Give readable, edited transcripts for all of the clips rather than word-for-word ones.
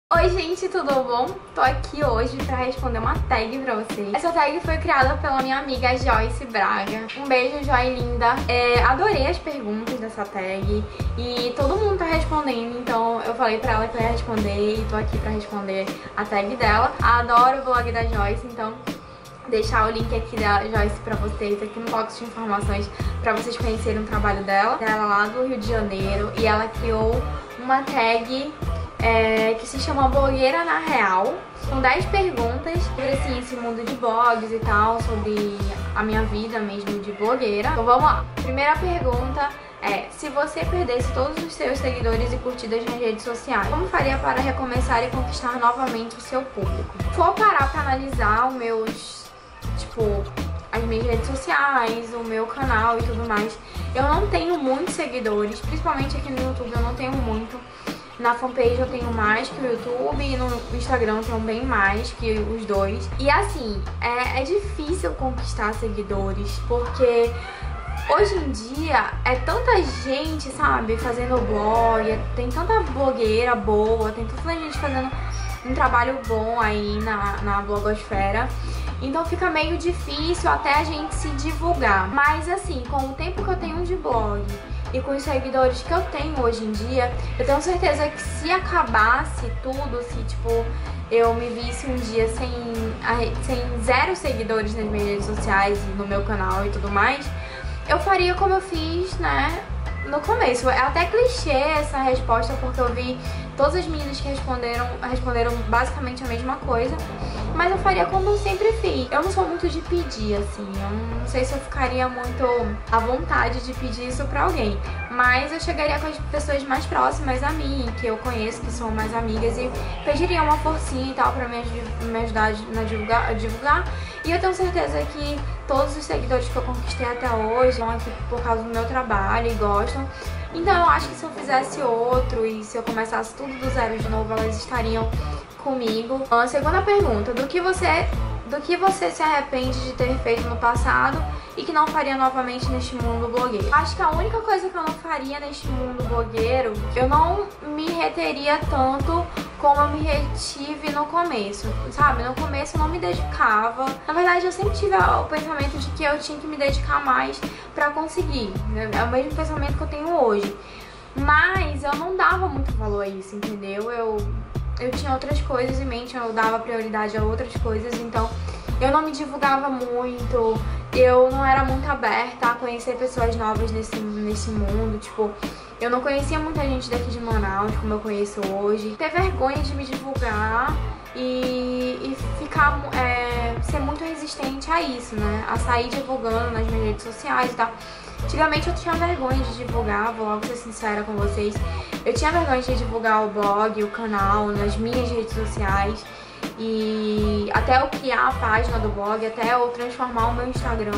Oi gente, tudo bom? Tô aqui hoje pra responder uma tag pra vocês. Essa tag foi criada pela minha amiga Joyce Braga. Um beijo, Joy linda. Adorei as perguntas dessa tag e todo mundo tá respondendo, então eu falei pra ela que eu ia responder e tô aqui pra responder a tag dela. Adoro o vlog da Joyce, então deixar o link aqui da Joyce pra vocês, aqui no box de informações, pra vocês conhecerem o trabalho dela. Ela é lá do Rio de Janeiro e ela criou uma tag que se chama Blogueira na Real. São 10 perguntas sobre assim, esse mundo de blogs e tal, sobre a minha vida mesmo de blogueira. Então vamos lá. Primeira pergunta é: se você perdesse todos os seus seguidores e curtidas nas redes sociais, como faria para recomeçar e conquistar novamente o seu público? Se for parar pra analisar os meus, as minhas redes sociais, o meu canal e tudo mais, eu não tenho muitos seguidores, principalmente aqui no YouTube eu não tenho muito. Na fanpage eu tenho mais que o YouTube e no Instagram eu tenho bem mais que os dois. E assim, é difícil conquistar seguidores, porque hoje em dia é tanta gente, sabe, fazendo blog, tem tanta blogueira boa, tem tanta gente fazendo um trabalho bom aí na blogosfera. Então fica meio difícil até a gente se divulgar. Mas assim, com o tempo que eu tenho de blog e com os seguidores que eu tenho hoje em dia, eu tenho certeza que se acabasse tudo, se eu me visse um dia sem 0 seguidores nas minhas redes sociais e no meu canal e tudo mais, eu faria como eu fiz, né, no começo. É até clichê essa resposta, porque eu vi todas as meninas que responderam basicamente a mesma coisa, mas eu faria como eu sempre fiz. Eu não sou muito de pedir, assim, eu não sei se eu ficaria muito à vontade de pedir isso pra alguém, mas eu chegaria com as pessoas mais próximas a mim, que eu conheço, que são mais amigas, e pediria uma forcinha e tal pra me ajudar a divulgar. E eu tenho certeza que todos os seguidores que eu conquistei até hoje estão aqui por causa do meu trabalho e gostam. Então eu acho que se eu fizesse outro e se eu começasse tudo do zero de novo, elas estariam comigo. A segunda pergunta: do que você se arrepende de ter feito no passado e que não faria novamente neste mundo blogueiro? Acho que a única coisa que eu não faria neste mundo blogueiro, eu não me reteria tanto como eu me retive no começo, sabe? No começo eu não me dedicava. Na verdade, eu sempre tive o pensamento de que eu tinha que me dedicar mais pra conseguir. É o mesmo pensamento que eu tenho hoje. Mas eu não dava muito valor a isso, entendeu? Eu tinha outras coisas em mente, eu dava prioridade a outras coisas, então eu não me divulgava muito, eu não era muito aberta a conhecer pessoas novas nesse mundo, eu não conhecia muita gente daqui de Manaus como eu conheço hoje. Ter vergonha de me divulgar e ser muito resistente a isso, né? A sair divulgando nas minhas redes sociais e tal. Antigamente eu tinha vergonha de divulgar, vou logo ser sincera com vocês. Eu tinha vergonha de divulgar o blog, o canal, nas minhas redes sociais. E até eu criar a página do blog, até eu transformar o meu Instagram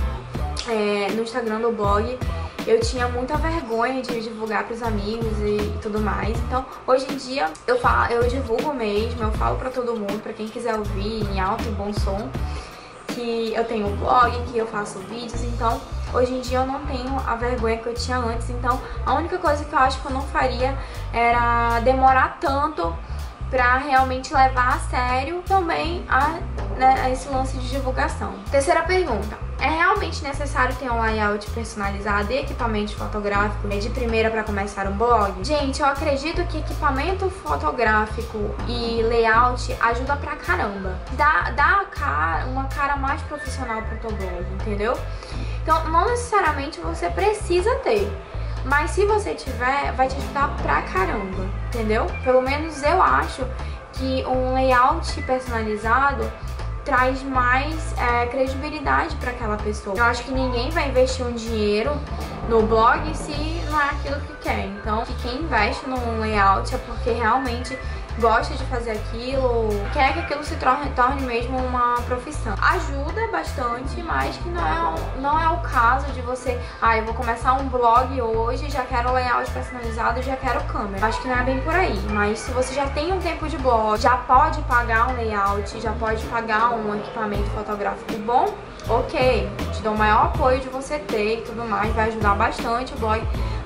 no Instagram do blog, eu tinha muita vergonha de divulgar pros amigos e tudo mais. Então, hoje em dia, eu divulgo mesmo, eu falo pra todo mundo, pra quem quiser ouvir em alto e bom som, que eu tenho um blog, que eu faço vídeos. Então, hoje em dia eu não tenho a vergonha que eu tinha antes. Então, a única coisa que eu acho que eu não faria era demorar tanto pra realmente levar a sério também esse lance de divulgação. Terceira pergunta: é realmente necessário ter um layout personalizado e equipamento fotográfico de primeira para começar um blog? Gente, eu acredito que equipamento fotográfico e layout ajuda pra caramba. Dá uma cara mais profissional pro teu blog, entendeu? Então, não necessariamente você precisa ter, mas se você tiver, vai te ajudar pra caramba, entendeu? Pelo menos eu acho que um layout personalizado traz mais credibilidade para aquela pessoa. Eu acho que ninguém vai investir um dinheiro no blog se não é aquilo que quer. Então, que quem investe num layout é porque realmente gosta de fazer aquilo, quer que aquilo se torne mesmo uma profissão. Ajuda bastante, mas que não é o caso de você, eu vou começar um blog hoje, já quero layout personalizado, já quero câmera. Acho que não é bem por aí, mas se você já tem um tempo de blog, já pode pagar um layout, já pode pagar um equipamento fotográfico bom, ok, te dou o maior apoio de você ter e tudo mais, vai ajudar bastante o blog,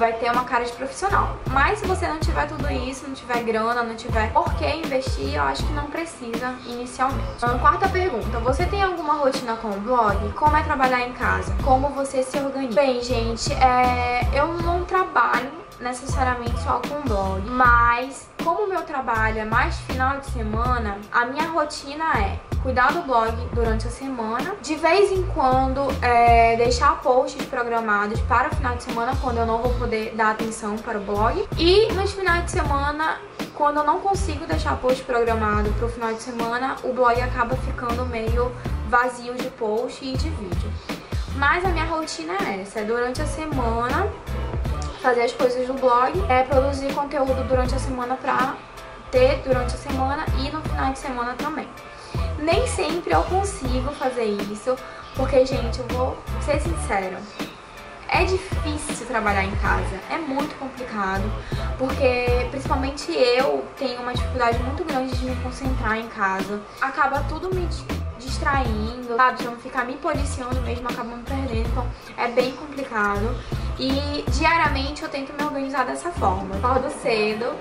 vai ter uma cara de profissional. Mas se você não tiver tudo isso, não tiver grana, não tiver por que investir, eu acho que não precisa inicialmente. Quarta pergunta, você tem alguma rotina com o blog? Como é trabalhar em casa? Como você se organiza? Bem, gente, eu não trabalho necessariamente só com blog, mas como o meu trabalho é mais final de semana, a minha rotina é cuidar do blog durante a semana, de vez em quando deixar posts programados para o final de semana, quando eu não vou poder dar atenção para o blog, e nos finais de semana, quando eu não consigo deixar post programado para o final de semana, o blog acaba ficando meio vazio de post e de vídeo. Mas a minha rotina é essa, durante a semana fazer as coisas do blog, produzir conteúdo durante a semana pra ter durante a semana e no final de semana também. Nem sempre eu consigo fazer isso, porque, gente, eu vou ser sincera, é difícil trabalhar em casa, é muito complicado, porque principalmente eu tenho uma dificuldade muito grande de me concentrar em casa, acaba tudo me distraindo, sabe? Se eu não ficar me policiando mesmo, acabo me perdendo, então é bem complicado. E diariamente eu tento me organizar dessa forma. Acordo cedo,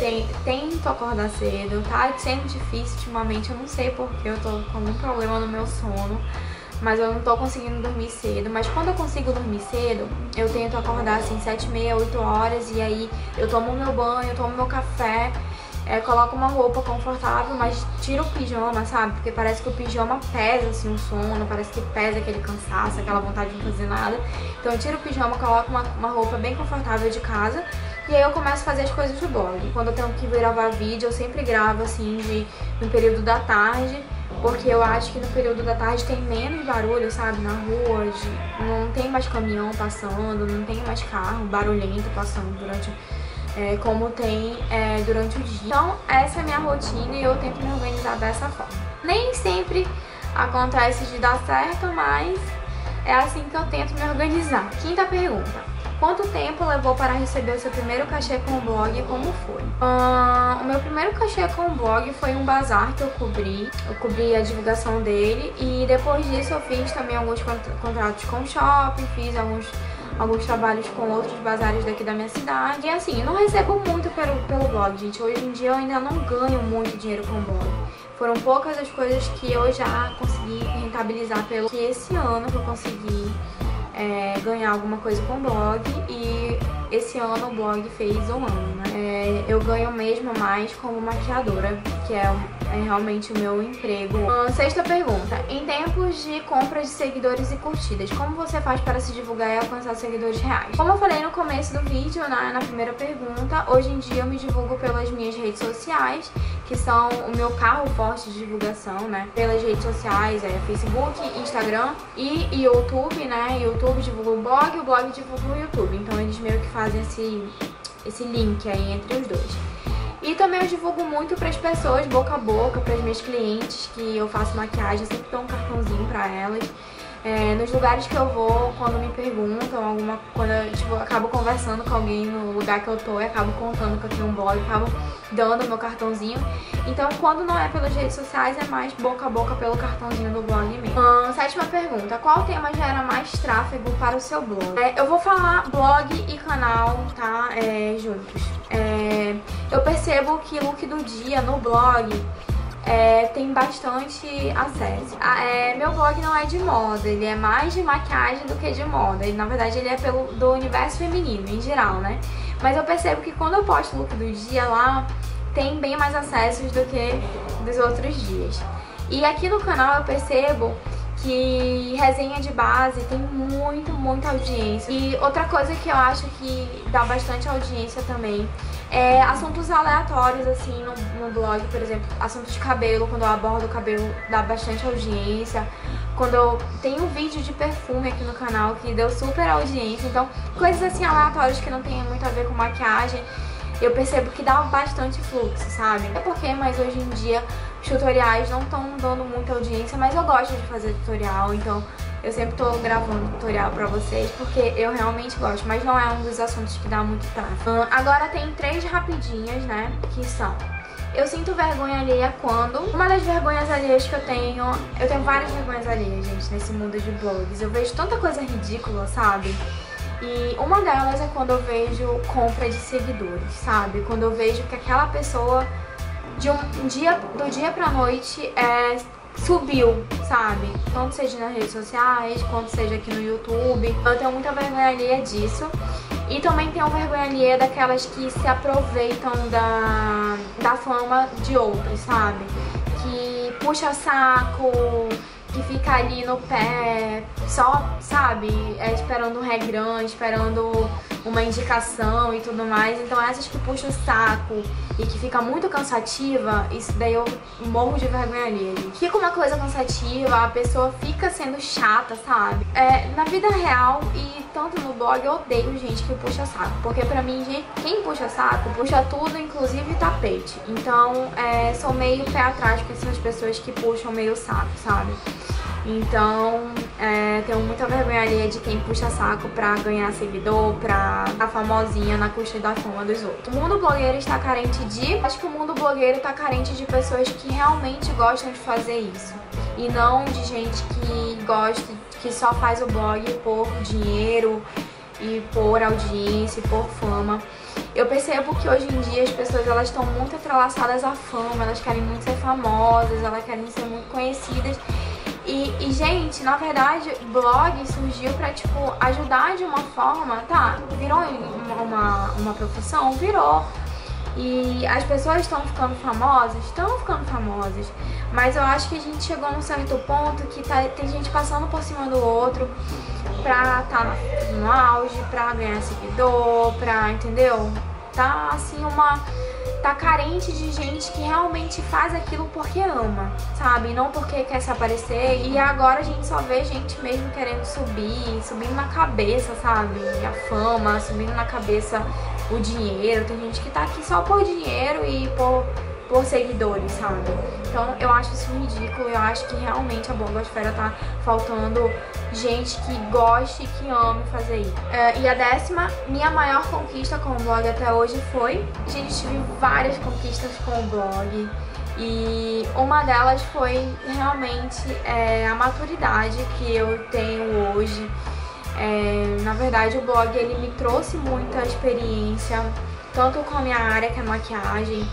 tento acordar cedo, tá sendo difícil ultimamente, eu não sei porque eu tô com algum problema no meu sono, mas eu não tô conseguindo dormir cedo. Mas quando eu consigo dormir cedo, eu tento acordar assim 7h30, 8 horas, e aí eu tomo meu banho, tomo meu café, coloco uma roupa confortável, mas tiro o pijama, sabe? Porque parece que o pijama pesa assim o sono, parece que pesa aquele cansaço, aquela vontade de não fazer nada. Então eu tiro o pijama, coloco uma roupa bem confortável de casa, e aí eu começo a fazer as coisas do blog. Quando eu tenho que gravar vídeo, eu sempre gravo assim no período da tarde, porque eu acho que no período da tarde tem menos barulho, sabe? Na rua, não tem mais caminhão passando, não tem mais carro barulhento passando durante como tem durante o dia. Então essa é a minha rotina e eu tento me organizar dessa forma. Nem sempre acontece de dar certo, mas é assim que eu tento me organizar. Quinta pergunta, quanto tempo levou para receber o seu primeiro cachê com o blog e como foi? O meu primeiro cachê com o blog foi um bazar que eu cobri a divulgação dele, e depois disso eu fiz também alguns contratos com o shopping, fiz alguns trabalhos com outros bazares daqui da minha cidade. E assim, não recebo muito pelo blog, gente. Hoje em dia eu ainda não ganho muito dinheiro com o blog. Foram poucas as coisas que eu já consegui rentabilizar pelo que esse ano que eu consegui ganhar alguma coisa com o blog, e esse ano o blog fez um ano, né? Eu ganho mesmo mais como maquiadora, que é realmente o meu emprego. Sexta pergunta, em tempos de compra de seguidores e curtidas, como você faz para se divulgar e alcançar seguidores reais? Como eu falei no começo do vídeo, na primeira pergunta, hoje em dia eu me divulgo pelas minhas redes sociais, que são o meu carro forte de divulgação, né? Pelas redes sociais, Facebook, Instagram e YouTube, né? YouTube divulga o blog divulga o YouTube. Então eles meio que fazem esse link aí entre os dois. E também eu divulgo muito para as pessoas, boca a boca, para as minhas clientes que eu faço maquiagem, eu sempre dou um cartãozinho para elas. Nos lugares que eu vou, quando me perguntam quando eu acabo conversando com alguém no lugar que eu tô e acabo contando que eu tenho um blog, acabo dando o meu cartãozinho. Então, quando não é pelas redes sociais, é mais boca a boca pelo cartãozinho do blog mesmo. Sétima pergunta, qual tema gera mais tráfego para o seu blog? Eu vou falar blog e canal, tá? Juntos. Eu percebo que look do dia no blog tem bastante acesso. Meu blog não é de moda, ele é mais de maquiagem do que de moda. Na verdade, ele é do universo feminino, em geral, né? Mas eu percebo que quando eu posto o look do dia lá, tem bem mais acessos do que dos outros dias. E aqui no canal eu percebo que resenha de base tem muita audiência. E outra coisa que eu acho que dá bastante audiência também é assuntos aleatórios, assim, no blog, por exemplo, assuntos de cabelo. Quando eu abordo o cabelo, dá bastante audiência. Quando eu tenho um vídeo de perfume aqui no canal que deu super audiência. Então, coisas assim aleatórias que não tem muito a ver com maquiagem, eu percebo que dá bastante fluxo, sabe? É porque, mas hoje em dia os tutoriais não estão dando muita audiência, mas eu gosto de fazer tutorial, então eu sempre tô gravando tutorial pra vocês, porque eu realmente gosto, mas não é um dos assuntos que dá muito tráfego. Agora tem 3 rapidinhas, né, que são: eu sinto vergonha alheia quando... Uma das vergonhas alheias que eu tenho várias vergonhas alheias, gente, nesse mundo de blogs. Eu vejo tanta coisa ridícula, sabe? E uma delas é quando eu vejo compra de seguidores, sabe? Quando eu vejo que aquela pessoa do dia pra noite subiu, sabe? Tanto seja nas redes sociais, quanto seja aqui no YouTube. Eu tenho muita vergonha alheia disso. E também tenho vergonha alheia daquelas que se aproveitam da fama de outros, sabe? Que puxa saco, que fica ali no pé, só, sabe, esperando um regrão, esperando uma indicação e tudo mais. Então essas que puxam o saco e que fica muito cansativa, isso daí eu morro de vergonha alheia. Fica uma coisa cansativa, a pessoa fica sendo chata, sabe? Na vida real e tanto no blog eu odeio gente que puxa saco, porque pra mim, quem puxa saco, puxa tudo, inclusive tapete. Então, sou meio pé atrás com essas pessoas que puxam meio saco, sabe? Então, tenho muita vergonha alheia de quem puxa saco pra ganhar seguidor, pra ficar famosinha na custa da fama dos outros. O mundo blogueiro está carente acho que o mundo blogueiro tá carente de pessoas que realmente gostam de fazer isso. E não de gente que gosta, que só faz o blog por dinheiro e por audiência e por fama. Eu percebo que hoje em dia as pessoas elas estão muito entrelaçadas à fama, elas querem muito ser famosas, elas querem ser muito conhecidas. E gente, na verdade, blog surgiu pra, tipo, ajudar de uma forma, tá? Virou uma profissão? Virou. E as pessoas estão ficando famosas? Estão ficando famosas. Mas eu acho que a gente chegou num certo ponto que tem gente passando por cima do outro pra tá no auge, pra ganhar seguidor, pra, entendeu? Tá, assim, tá carente de gente que realmente faz aquilo porque ama, sabe? Não porque quer se aparecer. E agora a gente só vê gente mesmo querendo subindo na cabeça, sabe? A fama, subindo na cabeça o dinheiro. Tem gente que tá aqui só por dinheiro e por seguidores, sabe? Então eu acho isso ridículo. Eu acho que realmente a blogosfera tá faltando gente que goste e que ame fazer isso. E a 10ª, minha maior conquista com o blog até hoje foi... Gente, tive várias conquistas com o blog. E uma delas foi realmente a maturidade que eu tenho hoje. Na verdade, o blog ele me trouxe muita experiência, tanto com a minha área, que é maquiagem.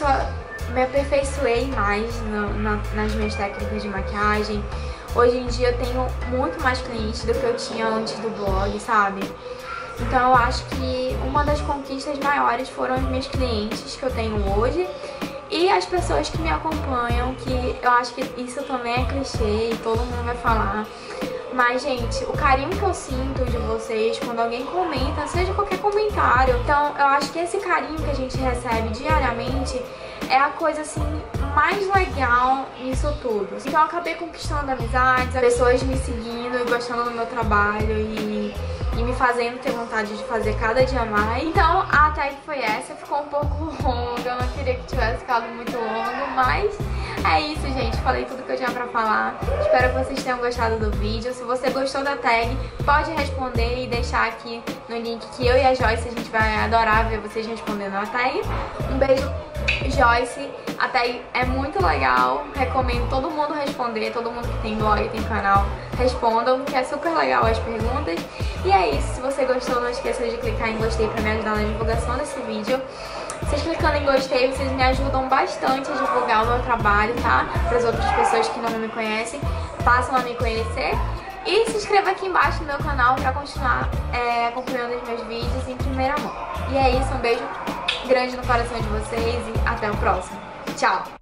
Me aperfeiçoei mais nas minhas técnicas de maquiagem. Hoje em dia eu tenho muito mais clientes do que eu tinha antes do blog, sabe? Então eu acho que uma das conquistas maiores foram os meus clientes que eu tenho hoje e as pessoas que me acompanham, que eu acho que isso também é clichê e todo mundo vai falar. Mas, gente, o carinho que eu sinto de vocês quando alguém comenta, seja qualquer comentário. Então, eu acho que esse carinho que a gente recebe diariamente é a coisa, assim, mais legal nisso tudo. Então, eu acabei conquistando amizades, pessoas me seguindo e gostando do meu trabalho e me fazendo ter vontade de fazer cada dia mais. Então, a tag foi essa. Ficou um pouco longa, eu não queria que tivesse ficado muito longo, mas... é isso, gente. Falei tudo que eu tinha pra falar. Espero que vocês tenham gostado do vídeo. Se você gostou da tag, pode responder e deixar aqui no link que eu e a Joyce, a gente vai adorar ver vocês respondendo a tag. Um beijo, Joyce. A tag é muito legal. Recomendo todo mundo responder. Todo mundo que tem blog, tem canal, respondam, que é super legal as perguntas. E é isso. Se você gostou, não esqueça de clicar em gostei pra me ajudar na divulgação desse vídeo. Vocês clicando em gostei, vocês me ajudam bastante a divulgar o meu trabalho, tá? Para as outras pessoas que não me conhecem, passam a me conhecer. E se inscreva aqui embaixo no meu canal para continuar acompanhando os meus vídeos em primeira mão. E é isso, um beijo grande no coração de vocês e até o próximo. Tchau!